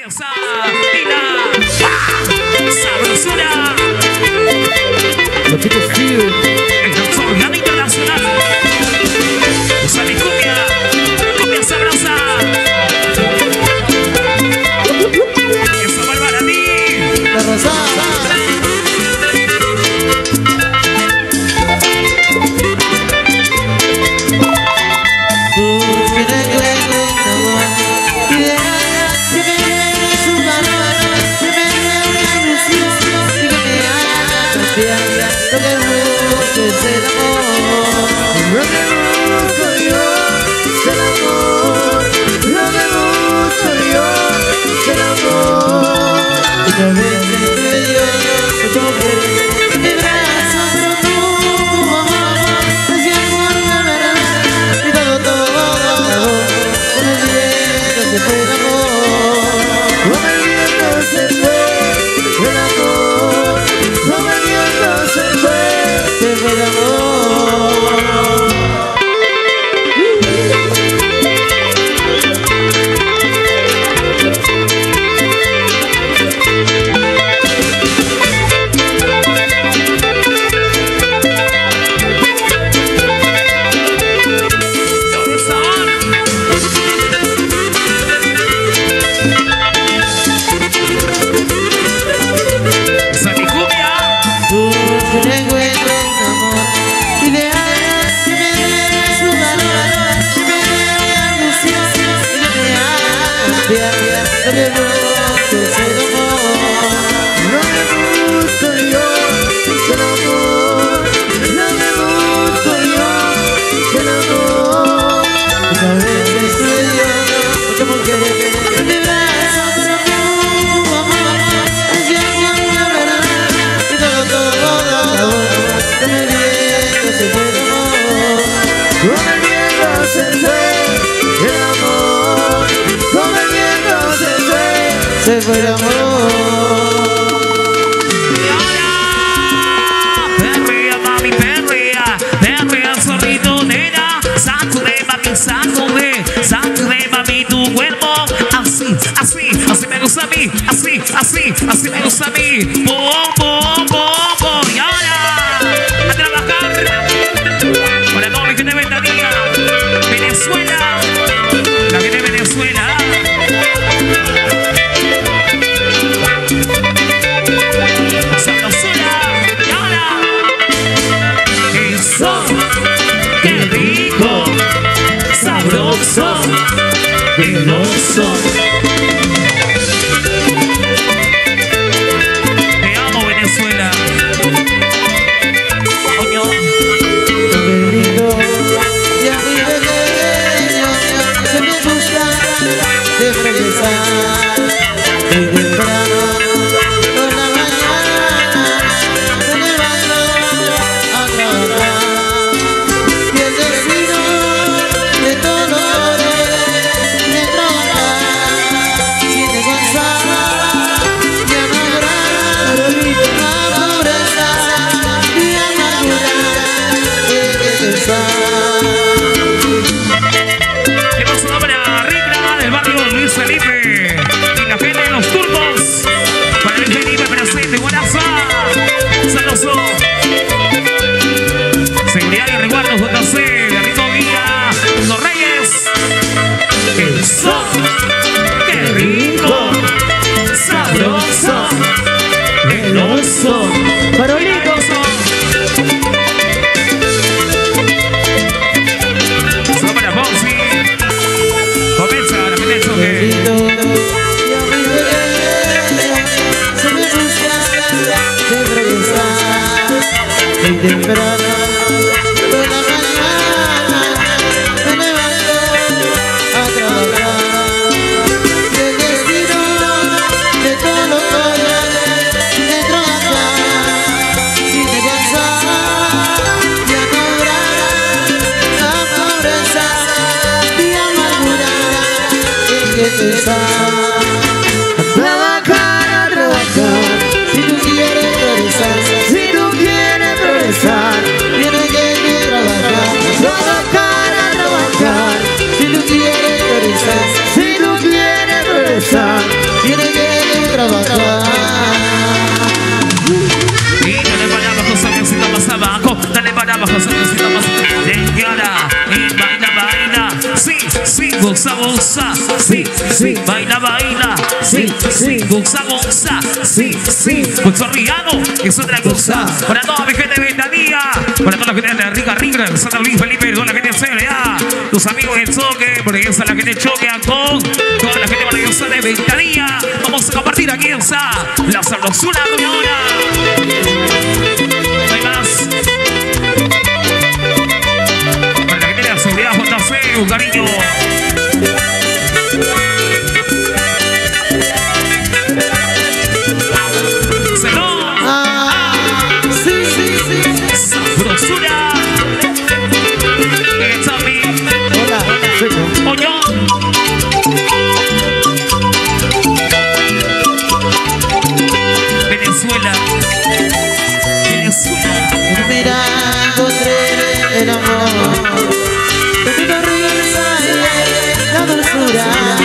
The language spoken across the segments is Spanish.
Esa y la sabrosura. Lo que te sigue. El doctor Gana Internacional. Usa mi cumbia sabrosa. Esa bárbara a mí. La rosada. Se fue el amor. Y ahora, perrea, mami, perrea, zorrito, nena. Sacude, mami, tu cuerpo. Así me gusta a mí, así me gusta a mí. Y ahora, a trabajar. Para todos los que te ventanilla. Venezuela, la gente de Venezuela. Veloso. Te amo, Venezuela. goza, goza, sí, sí, baila, baila, sí, sí, goza, goza, sí, sí, Puerto Riano, es otra cosa. Para toda mi gente de Ventanilla, para toda la gente de Rica Rica, Santa Luis Felipe, toda la gente de CLA, tus amigos del Choque, porque esa es la gente de Choque, Ancón, toda la gente maravillosa de Ventanilla. Vamos a compartir aquí esa, la sabrosura de ahora. No hay más. Para la gente de la seguridad, JC, un cariño. Sabrosura. Hola, Oñón. Venezuela. Venezuela. mira, encontré el amor. De tu risa y la dulzura.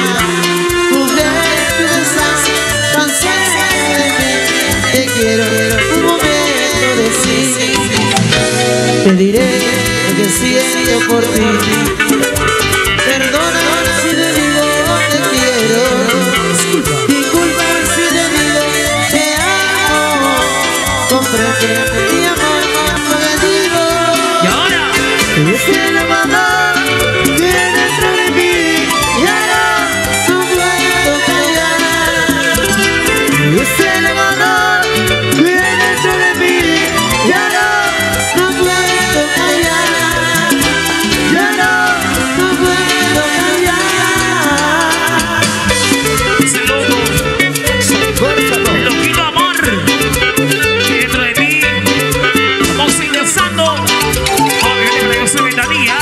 Tu belleza tan cerca de mí. Te quiero un momento decir. Te diré lo que siento por ti. Perdona si te digo te quiero. Disculpa si te digo te amo. Comprende mi amor lo que digo. Y ahora. Es el amor que dentro de mí. Y ahora no puedo callar. Es el amor que dentro de mí. Y ahora no puedo callar. Ya no puedo callar. Ese loco. El loquito amor. Que dentro de mí. Vamos ingresando. Obviamente yo soy Ventanilla.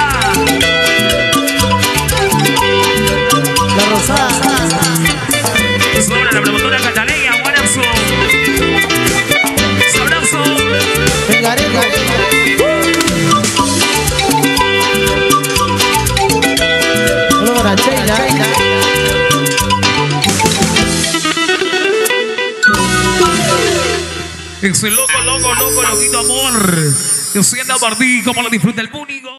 La rosada. Sobre la promotora Cataleya, Guanazo. Abrazo. Vengaremos. Solo para Sheila. Ese loco, loquito amor. Yo soy Anda Martí, como lo disfruta el público.